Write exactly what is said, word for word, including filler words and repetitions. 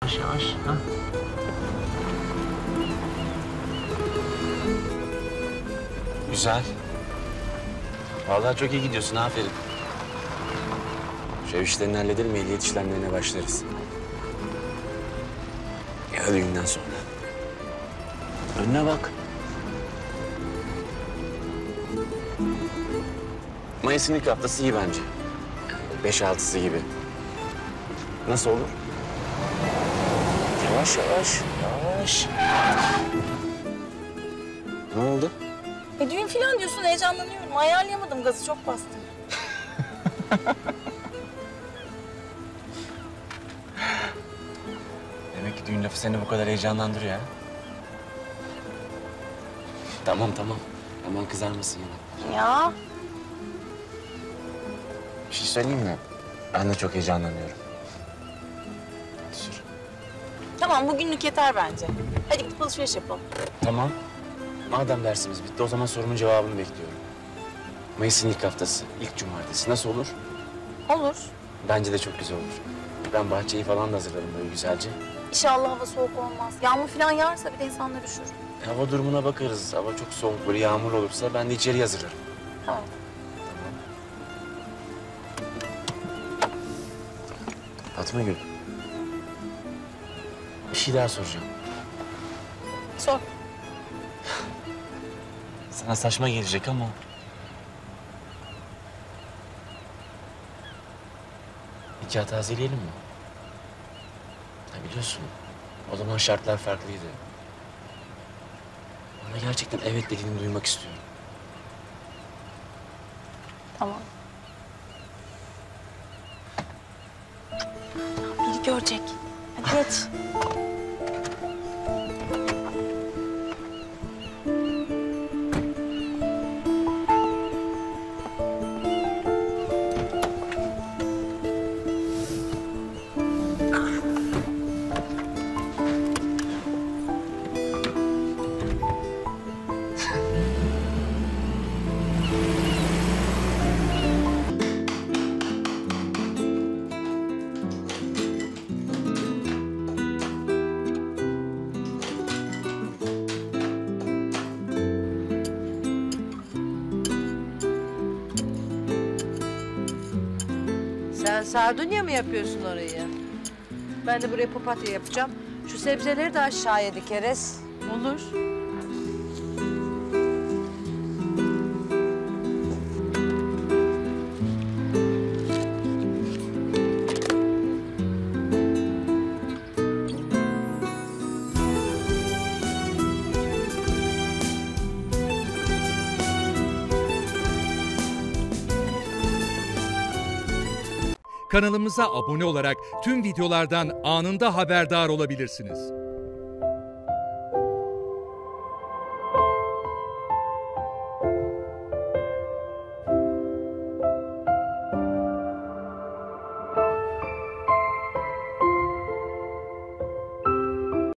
Yavaş yavaş. Ha? Güzel. Vallahi çok iyi gidiyorsun, aferin. Şu ev işlerini halledelim, ehliyet işlemlerine başlarız. Ya düğünden sonra. Önüne bak. Mayıs'ın ilk haftası iyi bence. Beş altısı gibi. Nasıl olur? Yavaş yavaş, yavaş. Ne oldu? E düğün falan diyorsun, heyecanlanıyorum. Ayarlayamadım, gazı çok bastım. Demek ki düğün lafı seni bu kadar heyecanlandırıyor ha? Tamam tamam. Hemen kızar mısın yana? Ya. Bir şey söyleyeyim mi? Ben de çok heyecanlanıyorum. Hadi sür. Tamam, bugünlük yeter bence. Hadi gidip alışveriş yapalım. Tamam. Madem dersimiz bitti, o zaman sorumun cevabını bekliyorum. Mayıs'ın ilk haftası, ilk cumartesi nasıl olur? Olur. Bence de çok güzel olur. Ben bahçeyi falan da hazırlarım böyle güzelce. İnşallah hava soğuk olmaz. Yağmur falan yağarsa bir de insanlar üşür. Hava durumuna bakarız. Hava çok soğuk, böyle yağmur olursa ben de içeri hazırlarım. Tamam. Fatma Gül. Bir şey daha soracağım. Sor. Sana saçma gelecek ama... nikah tazeleyelim mi? Ya biliyorsun, o zaman şartlar farklıydı. Bana gerçekten evet dediğini duymak istiyorum. Tamam. Biri görecek. Hadi geç. Sen sardunya mı yapıyorsun orayı? Ben de buraya papatya yapacağım. Şu sebzeleri de aşağıya dikeriz. Olur. Kanalımıza abone olarak tüm videolardan anında haberdar olabilirsiniz.